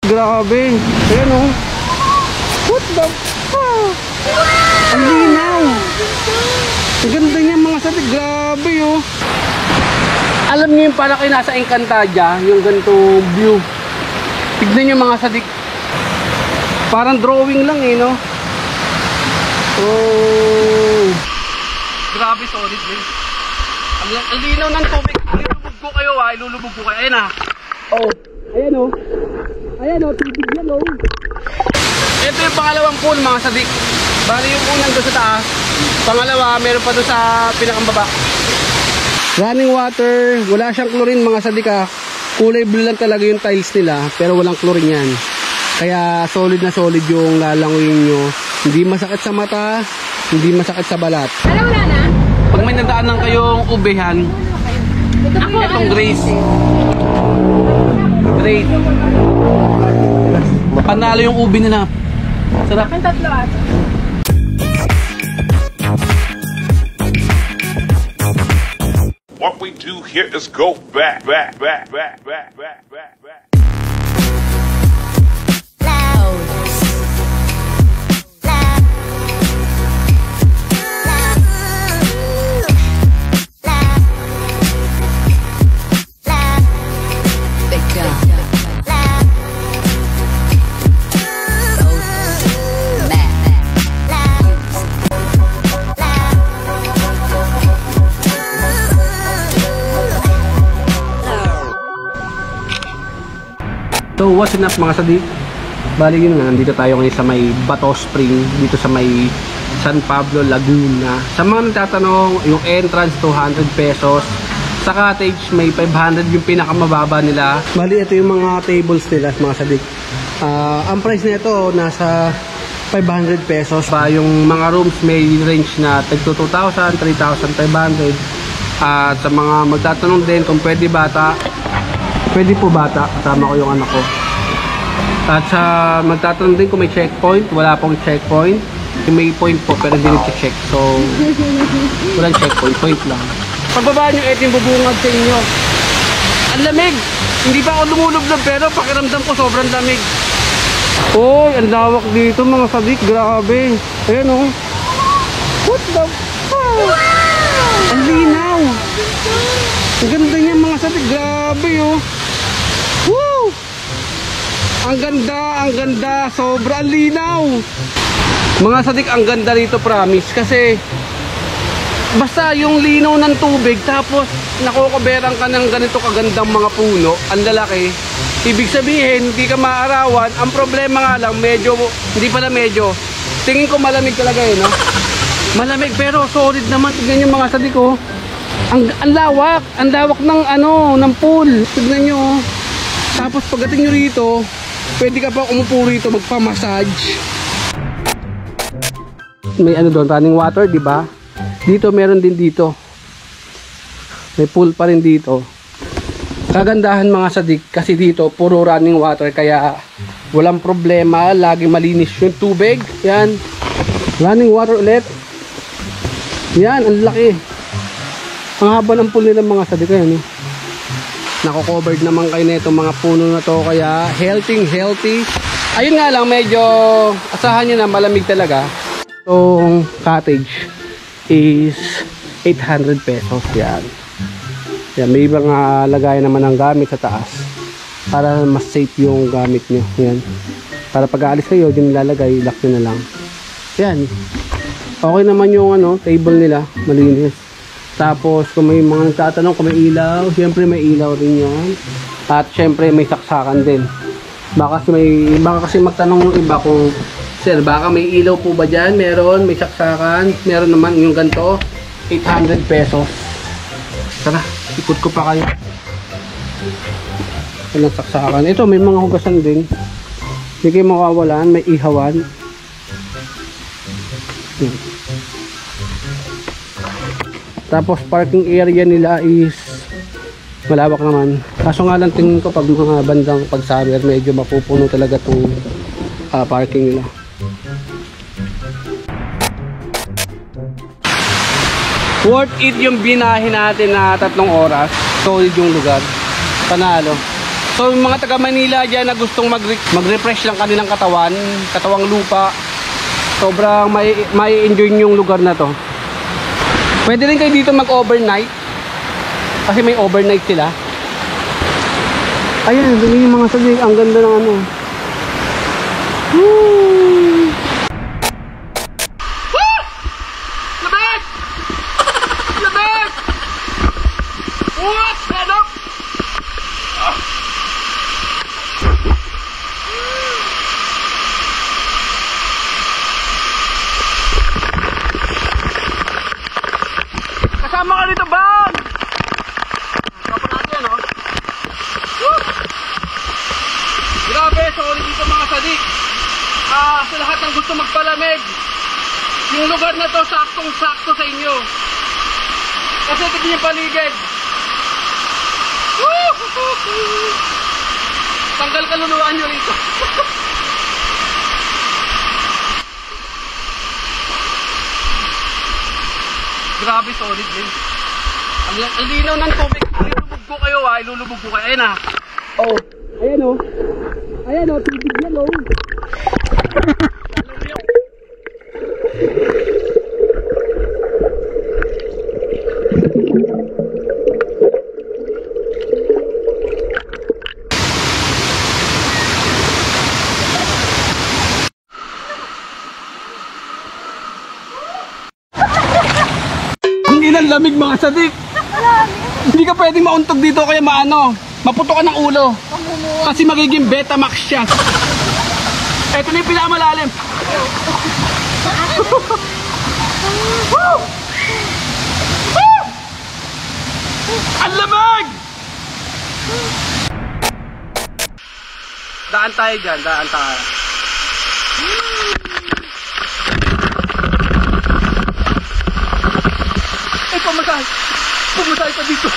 Grabe. Ayan o. What the fuck? Ang linaw. Ang ganda niya mga sadik. Grabe o. Alam niyo yung para kayo nasa Encantadia, yung ganito view. Tignan niyo mga sadik. Parang drawing lang eh, no? Oh. Grabe, solid guys. Ang linaw ng tubig. Ilulubog ko kayo ha, ilulubog ko kayo. Ayan ha. Oh, ayan o. Ayan o, tubig yan o. Ito yung pangalawang pool mga sadik. Bali yung unang doon sa taas. Pangalawa, meron pa doon sa pinakambaba. Running water, wala siyang chlorine mga sadik ha. Kulay blue lang talaga yung tiles nila, pero walang chlorine yan. Kaya solid na solid yung lalanguyin nyo. Hindi masakit sa mata, hindi masakit sa balat. Wala na? Pag may nadaanan kayong ubehan, itong Grace. Great. Panalo yung ube nila. Sarap. Ang tatlo ato. What we do here is go back. So what's up mga sadik? Bali yun nga, nandito tayo ngayon sa may Bato Spring, dito sa may San Pablo, Laguna. Sa mga nagtatanong, yung entrance 200 pesos, sa cottage may 500 yung pinakamababa nila. Bali ito yung mga tables nila mga sadik. Ang price nito nasa 500 pesos. Yung mga rooms may range na tag 2,000, 3,500. At sa mga magtatanong din kung pwede bata, pwede po bata, kasama ko yung anak ko. At sa magtatanong din kung may checkpoint, wala pong checkpoint. May point po pero hindi nag-check. So, walang checkpoint, point lang. Pagbaba nyo, ito yung bubungad sa inyo. Ang lamig! Hindi pa ako lumulublob pero pakiramdam ko sobrang lamig. Oy, ang lawak dito mga sadik, grabe. Ayan o. What the fuck? Wow! Ang linaw. Ang ganda niya mga sadik, grabe o. Woo! Ang ganda, sobrang linaw. Mga sadik, ang ganda rito promise kasi basta yung linaw ng tubig tapos nakokoberan ka ng ganito kagandang mga puno, ang lalaki. Ibig sabihin, hindi ka maarawan. Ang problema nga lang, hindi pala medyo. Tingin ko malamig talaga eh, no? Malamig pero solid naman. Tignan nyo mga sadik oh. Ang lawak ng pool. Tignan nyo oh. Tapos pagdating nyo rito, pwede ka pa umupo rito magpa-massage. May ano doon, running water, di ba? Dito meron din dito. May pool pa rin dito. Kagandahan mga sadik kasi dito puro running water kaya walang problema, lagi malinis yung tubig. Yan. Running water ulit. Yan, ang laki. Ang haba ng pool nila mga sadik ayan. Nako-covered naman kayo nito mga puno na to kaya healthy. Ayun nga lang medyo asahan niyo na malamig talaga. Itong cottage is 800 pesos yan. Yan, may mga lagayan naman ng gamit sa taas para mas safe yung gamit nyo. Yan. Para pag aalis kayo, din nilalagay, lock nyo na lang. Yan. Okay naman yung table nila, malinis. Tapos kung may mga nagtatanong kung may ilaw, siyempre may ilaw rin yan. At siyempre may saksakan din. Baka kasi magtanong yung iba kung sir, baka may ilaw po ba dyan? Meron, may saksakan. Meron naman yung ganito, 800 pesos. Tara, ikot ko pa kayo. Walang saksakan. Ito, may mga hugasan din. Hindi kayo makawalan, may ihawan. Tapos parking area nila is malawak naman. Kaso nga lang tingin ko pag mga bandang pag summer medyo mapupuno talaga itong parking nila. Worth it yung binahe natin na 3 oras. Solid yung lugar. Panalo. So yung mga taga Manila dyan na gustong mag-refresh lang kanilang katawang lupa, sobrang may enjoy yung lugar na to. Pwede rin kayo dito mag-overnight kasi may overnight sila. Ayan, doon yung mga sabi, ang ganda ng ano. Woo! Woo! Labas! Labas! What? Head up! Kasama ka dito, Bang! Kasama natin, no? Woo! Grabe, sorry dito mga sadik. Sa lahat ng gusto magpalamig, yung lugar na to saktong-sakto sa inyo. Kasi tignan yung paligid. Woo! Tanggal kaluluwaan nyo rito. Grabe, solid din. Ang linaw ng tubig. Ilulubog ko kayo, ilulubog ko kayo. Ayan na. Oh, ayan o. Ayan o, tubig yan o. Hindi na lamig mga sadik. Hindi ka pwedeng mauntog dito kaya maputo ka ng ulo. Kasi magiging Betamax siya. Ito na yung pinakamalalim. Ang lamig! Daan tayo dyan, daan tayo. Eh, pumasay! Pumasay pa dito!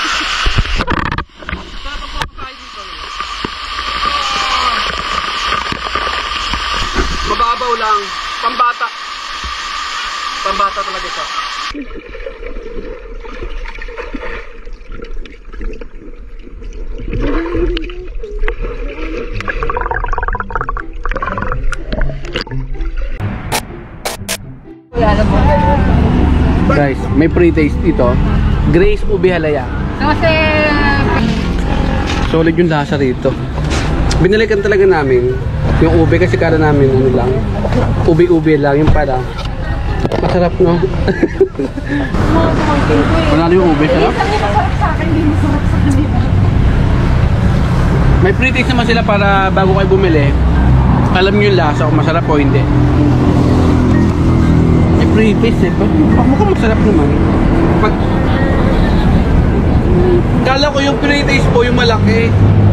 Mababaw lang, pambata. Pambata talaga siya. Guys, may pre-taste dito. Grace Ubi Halaya. Kasi Solid yung lasa rito. Binalikan talaga namin yung ube kasi kala namin ano lang, ubi-ubi lang, yung pala masarap, no? Wala na yung ube, sarap? May pre-taste naman sila para bago kayo bumili, alam nyo yung lasa kung masarap o hindi. May pre-taste eh, mukhang masarap naman. Kala ko yung pre-taste po yung malaki.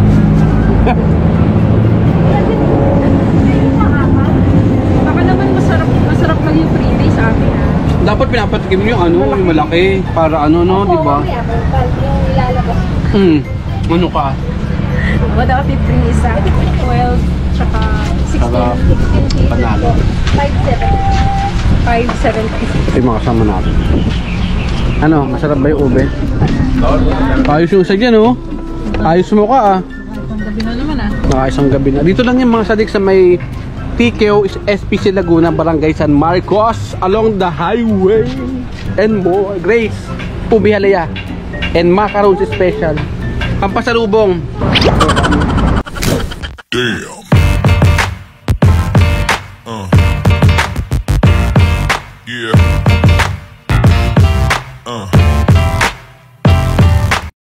baka naman masarap lang yung pre-taste sa amin, ha? Dapat pinapatikim nyo yung ano, yung malaki para ano, no, di ba? Yung ilalabas. Ano ka? Dapat yung pre-taste sa 12 tsaka 16 panalo. 5.70. Yung mga kasama natin. Ano, masarap ba yung ube? Ayos yung isa dyan, oh. Ayos mo ka, ah. Isang gabi na naman, ah. Nakaisang gabi na. Dito lang yung mga sadik sa may PKO SPC Laguna, Barangay San Marcos, along the highway and more. Grace Ubi Halaya and macarons special. Pampasalubong. Damn. Yeah.